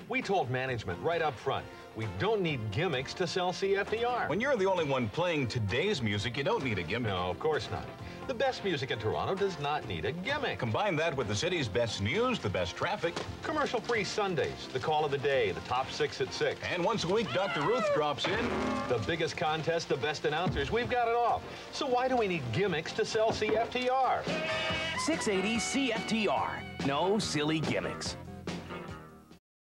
We told management right up front, we don't need gimmicks to sell CFTR. When you're the only one playing today's music, you don't need a gimmick. No, of course not. The best music in Toronto does not need a gimmick. Combine that with the city's best news, the best traffic. Commercial-free Sundays, the call of the day, the top 6 at 6. And once a week, Dr. Ruth drops in. The biggest contest, the best announcers, we've got it all. So why do we need gimmicks to sell CFTR? 680 CFTR. No silly gimmicks.